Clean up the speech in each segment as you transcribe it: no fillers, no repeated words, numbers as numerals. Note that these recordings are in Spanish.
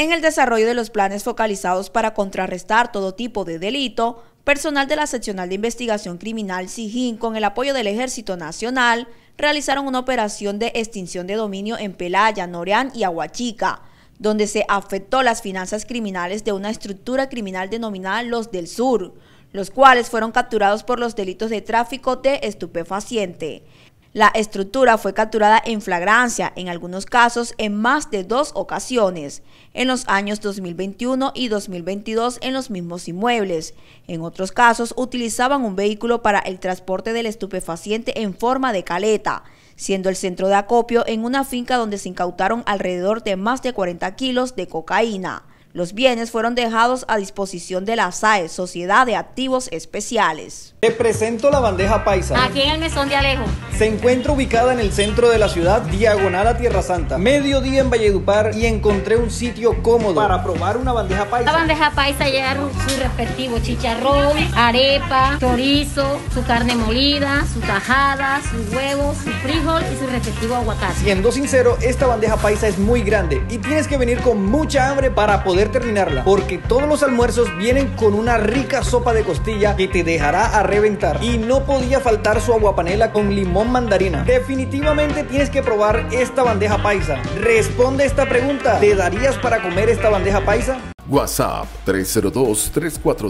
En el desarrollo de los planes focalizados para contrarrestar todo tipo de delito, personal de la Seccional de Investigación Criminal SIJIN, con el apoyo del Ejército Nacional, realizaron una operación de extinción de dominio en Pelaya, Noreán y Aguachica, donde se afectó las finanzas criminales de una estructura criminal denominada Los del Sur, los cuales fueron capturados por los delitos de tráfico de estupefaciente. La estructura fue capturada en flagrancia, en algunos casos en más de 2 ocasiones, en los años 2021 y 2022 en los mismos inmuebles. En otros casos utilizaban un vehículo para el transporte del estupefaciente en forma de caleta, siendo el centro de acopio en una finca donde se incautaron alrededor de más de 40 kilos de cocaína. Los bienes fueron dejados a disposición de la SAE, Sociedad de Activos Especiales. Te presento la bandeja paisa. Aquí en el Mesón de Alejo. Se encuentra ubicada en el centro de la ciudad, diagonal a Tierra Santa. Mediodía en Valledupar y encontré un sitio cómodo para probar una bandeja paisa. La bandeja paisa lleva su respectivo chicharrón, arepa, chorizo, su carne molida, su tajada, sus huevos, su frijol y su respectivo aguacate. Siendo sincero, esta bandeja paisa es muy grande y tienes que venir con mucha hambre para poder terminarla, porque todos los almuerzos vienen con una rica sopa de costilla que te dejará a reventar, y no podía faltar su aguapanela con limón mandarina. Definitivamente tienes que probar esta bandeja paisa. Responde esta pregunta: ¿te darías para comer esta bandeja paisa? WhatsApp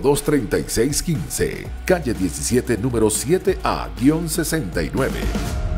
302-342-3615, calle 17, número 7A-69.